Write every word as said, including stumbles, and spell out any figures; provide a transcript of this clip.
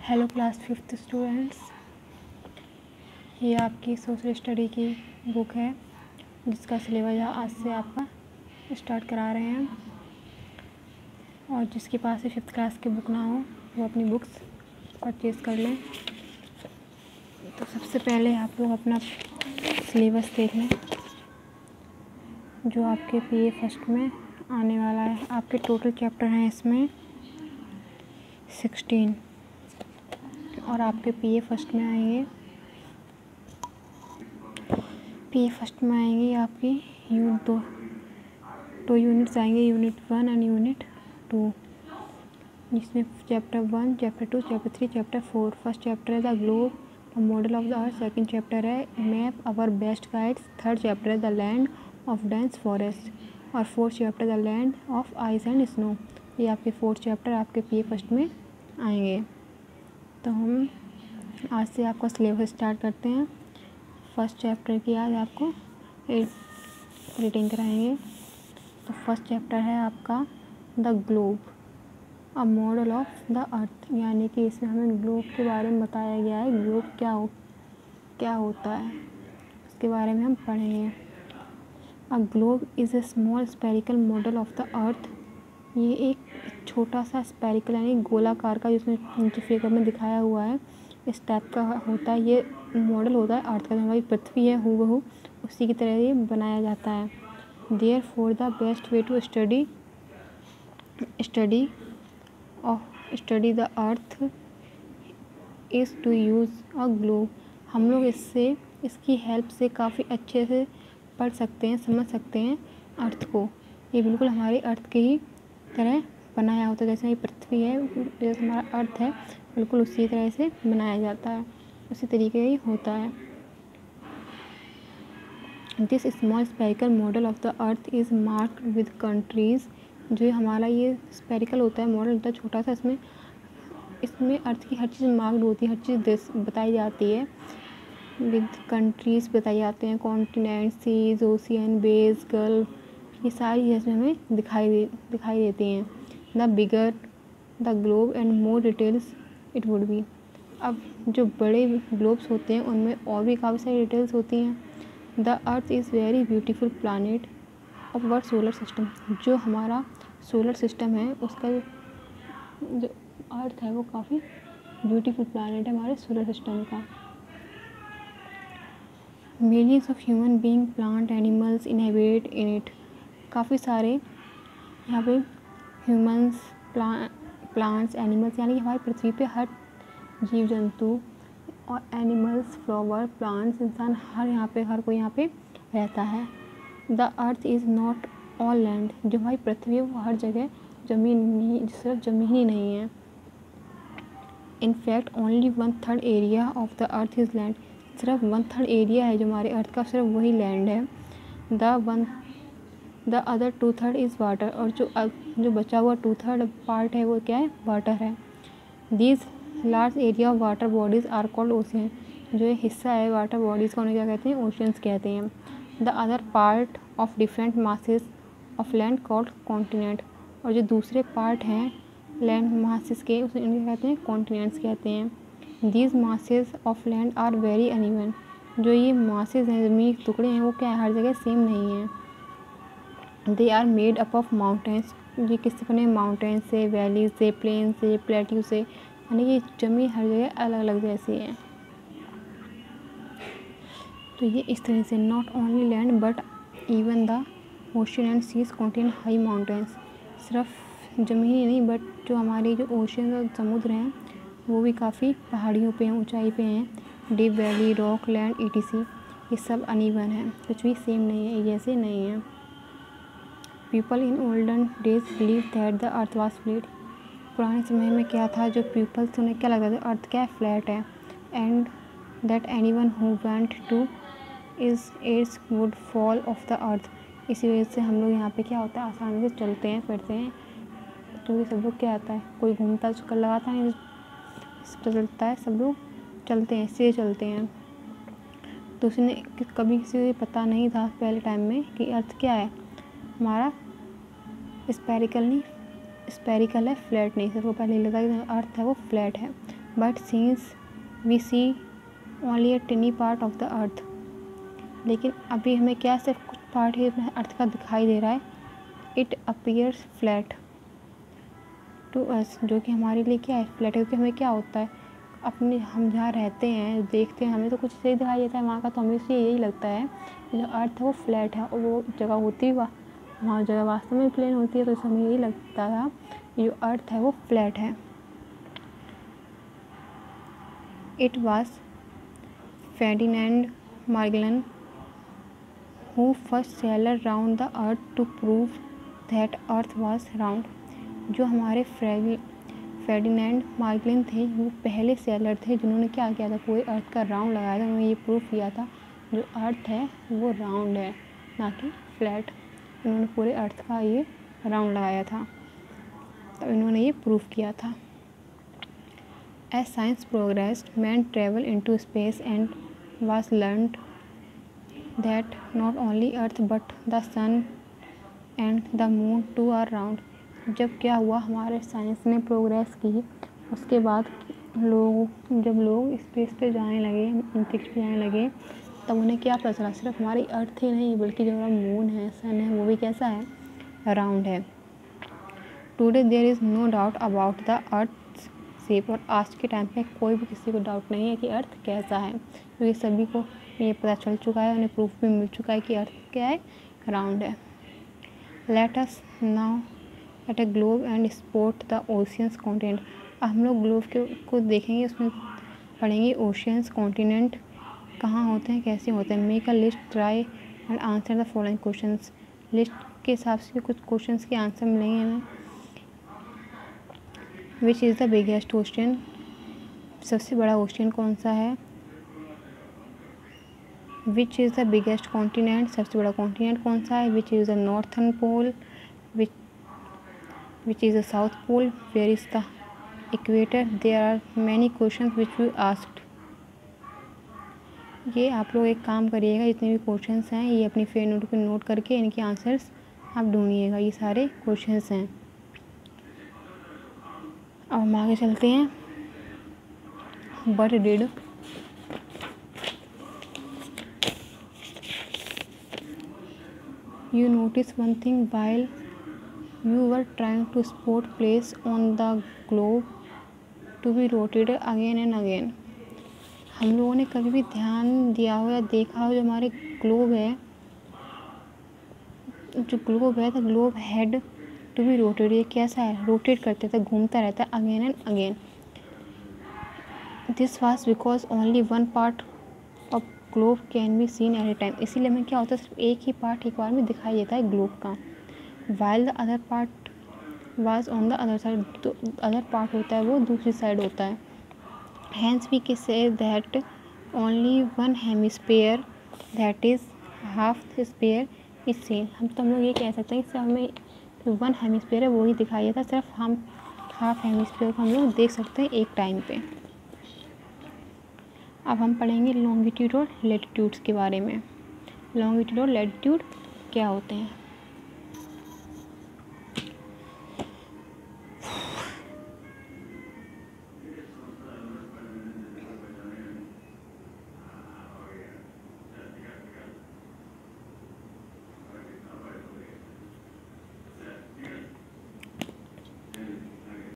Hello class fifth students, ये आपकी social study की बुक है जिसका सिलेबस आज से आपका स्टार्ट करा रहे हैं। और जिसके पास से फिफ्थ क्लास की बुक ना हो वो अपनी बुक्स परचेज़ कर लें। तो सबसे पहले आप लोग अपना सिलेबस देख लें जो आपके पी ए फर्स्ट में आने वाला है। आपके टोटल चैप्टर हैं इसमें सिक्सटीन और आपके पी ए फर्स्ट में आएंगे पी ए फर्स्ट में आएंगे आपकी यूनिट दो दो यूनिट्स आएंगे, unit one and unit two, जिसमें chapter one, chapter two, chapter three, chapter four. First chapter है the globe the model of the earth, second chapter है map our best guides, third chapter है the land of dense forest और fourth chapter the land of ice and snow. ये आपके fourth chapter आपके P A first में आएंगे। तो हम आज से आपका सिलेबस स्टार्ट करते हैं। फर्स्ट चैप्टर की आज आपको रीडिंग कराएंगे। तो फर्स्ट चैप्टर है आपका the globe a model of the earth, यानी कि इसमें हमें ग्लोब के बारे में बताया गया है। ग्लोब क्या हो क्या होता है उसके बारे में हम पढ़ेंगे। A globe is a small spherical model of the earth. ये एक छोटा सा स्पेरिकल यानी गोलाकार का, जिसमें नीचे फिगर में दिखाया हुआ है, इस टाइप का होता है। ये मॉडल होता है अर्थ का, जो हमारी पृथ्वी है हूबहू उसी की तरह ये बनाया जाता है। Therefore the best way to study study of study the earth is to use a globe. हम लोग इससे इसकी हेल्प से काफ़ी अच्छे से पढ़ सकते हैं, समझ सकते हैं अर्थ को। ये बिल्कुल हमारे अर्थ के ही तरह बनाया होता है, जैसे ये पृथ्वी है, जैसे हमारा अर्थ है, बिल्कुल उसी तरह से बनाया जाता है, उसी तरीके ही होता है। This small spherical model of the earth is marked with countries. जो हमारा ये स्पेरिकल होता है, मॉडल होता है छोटा सा, इसमें इसमें अर्थ की हर चीज़ मार्क्ड होती है, हर चीज़ देश बताई जाती है, विद कंट्रीज़ बताई जाते हैं, continent, seas, ocean, bays, gulf, ये सारी चीज़ें हमें दिखाई दे दिखाई देती हैं। The bigger the globe and more details it would be. अब जो बड़े ग्लोब्स होते हैं उनमें और भी काफ़ी सारी डिटेल्स होती हैं। The earth is very beautiful planet of our solar system. जो हमारा सोलर सिस्टम है उसका जो अर्थ है वो काफ़ी ब्यूटीफुल प्लानट है हमारे सोलर सिस्टम का। Millions of human being, plant, animals inhabit in it. काफ़ी सारे यहाँ पे ह्यूमंस, प्ला प्लांट्स, एनिमल्स, यानी कि हमारी पृथ्वी पे हर जीव जंतु और एनिमल्स, फ्लावर, प्लांट्स, इंसान, हर यहाँ पे हर कोई यहाँ पे रहता है। The earth is not all land. जो हमारी पृथ्वी है वो हर जगह ज़मीन नहीं, सिर्फ ज़मीन ही नहीं है। In fact only one third area of the earth is land. सिर्फ वन थर्ड एरिया है जो हमारे अर्थ का, सिर्फ वही लैंड है। The one the other two third is water. और जो जो बचा हुआ टू थर्ड पार्ट है वो क्या है, वाटर है। These large area of water bodies are called ocean. जो ये हिस्सा है वाटर बॉडीज़ का उन्हें क्या कहते हैं, ओशियंस कहते हैं। The other part of different masses of land called continent. और जो दूसरे पार्ट हैं लैंड मासेस के उसे उन्हें कहते हैं कॉन्टिनेंट्स कहते हैं। These masses of land are very uneven. जो ये मासेस हैं, ज़मीन के टुकड़े हैं, वो क्या है, हर जगह सेम नहीं हैं। They are made up of mountains. ये किससे बने, माउंटेन से, वैली से, प्लेन से, प्लेट्यू से, यानी कि ज़मीन हर जगह अलग अलग जैसी है। तो ये इस तरह से not only land but even the ocean and seas contain high mountains. सिर्फ ज़मीन ही नहीं बट जो हमारी जो ओशन और समुद्र हैं वो भी काफ़ी पहाड़ियों पे हैं, ऊंचाई पे हैं। Deep valley, rock, land, E T C, ये सब अनइवन है, कुछ भी सेम नहीं है, जैसे नहीं है। People in olden days believe that the earth was flat. पुराने समय में क्या था, जो पीपल्स उन्हें क्या लगता था, अर्थ क्या है, फ्लैट है। And that anyone who went to is its would fall off the earth. इसी वजह से हम लोग यहाँ पे क्या होता है, आसानी से चलते हैं फिरते हैं। तो ये सब लोग क्या आता है, कोई घूमता चक्कर लगाता है, चलता है, सब लोग चलते हैं, इससे चलते हैं। तो उसने कभी किसी को पता नहीं था पहले टाइम में कि अर्थ क्या है, हमारा स्पेरिकल नहीं स्पेरिकल है, फ्लैट नहीं। सबको पहले लगा कि अर्थ है वो फ्लैट है। But since we see only a tiny part of the earth, लेकिन अभी हमें क्या सिर्फ कुछ पार्ट ही अपने अर्थ का दिखाई दे रहा है। It appears flat to us, जो कि हमारे लिए क्या है, फ्लैट है। क्योंकि हमें क्या होता है, अपने हम जहाँ रहते हैं देखते हैं हमें तो कुछ सही दिखाई देता है वहाँ का, तो हमें से यही लगता है जो अर्थ है वो फ्लैट है, और वो जगह होती हुआ वहाँ जगह वास्तव में प्लेन होती है, तो इसमें यही लगता था कि जो अर्थ है वो फ्लैट है। It was Ferdinand Magellan who first sailor round the earth to prove that earth was round. जो हमारे फर्डिनेंड मैगेलन थे वो पहले सेलर थे जिन्होंने क्या किया था, पूरे अर्थ का राउंड लगाया था। उन्होंने ये प्रूव किया था जो अर्थ है वो राउंड है ना कि फ्लैट। इन्होंने पूरे अर्थ का ये राउंड लगाया था, तो इन्होंने ये प्रूव किया था। As science progressed man travel into space and was learned that not only earth but the sun and the moon too are round. जब क्या हुआ, हमारे साइंस ने प्रोग्रेस की, उसके बाद लोग जब लोग स्पेस पे जाने लगे, अंतरिक्ष पे जाने लगे, तब उन्हें क्या पता चला, सिर्फ हमारी अर्थ ही नहीं बल्कि जो हमारा मून है, सन है, वो भी कैसा है, राउंड है। Today there is no doubt about the earth shape. और आज के टाइम पे कोई भी किसी को डाउट नहीं है कि अर्थ कैसा है, क्योंकि तो सभी को ये पता चल चुका है, उन्हें प्रूफ भी मिल चुका है कि अर्थ क्या है, राउंड है। Let us now at a globe and spot the oceans continent. अब हम लोग ग्लोब के को देखेंगे, उसमें पढ़ेंगे ओशियंस कॉन्टिनेंट कहाँ होते हैं, कैसे होते हैं। Make a list, try and answer the following questions. List के हिसाब से कुछ क्वेश्चंस के आंसर मिलेंगे हमें। Which is the biggest ocean, सबसे बड़ा ओशियन कौन सा है। Which is the biggest continent, सबसे बड़ा कॉन्टिनेंट कौन सा है। Which is the northern pole, which which is the south pole, where is the equator. There are many questions which we asked. ये आप लोग एक काम करिएगा, जितने भी क्वेश्चंस हैं ये अपनी फेयर नोट पर नोट करके इनके आंसर्स आप ढूंढिएगा। ये सारे क्वेश्चंस हैं। अब हम आगे चलते हैं। But did you notice one thing while you were trying to spot place on the globe to be rotated again and again. हम लोगों ने कभी भी ध्यान दिया हो या देखा हो, जो हमारे ग्लोब है, जो ग्लोब है the globe had to be rotated, ये कैसा है, रोटेट करते रहता है, घूमता रहता है again and again. This was because only one part of globe can be seen at a time. इसीलिए हमें क्या होता है, सिर्फ एक ही पार्ट एक बार में दिखाई देता है ग्लोब का। While the other part was on the other side, तो अदर पार्ट होता है वो दूसरी साइड होता है। Hence we can say that only one hemisphere that is half sphere is seen. हम तो हम लोग ये कह सकते हैं कि हमें वन हेमिस्फीयर है वो ही दिखाई देता है, सिर्फ हम हाफ हेमिस्फीयर को हम लोग देख सकते हैं एक टाइम पे। अब हम पढ़ेंगे लॉन्गिट्यूड और लैटिट्यूड्स के बारे में। लॉन्गिट्यूड और लैटिट्यूड क्या होते हैं।